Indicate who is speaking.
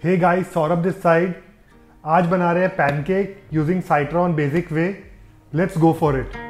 Speaker 1: Hey guys, Saurabh this side. आज बना रहे हैं pancake using citron basic way. Let's go for it.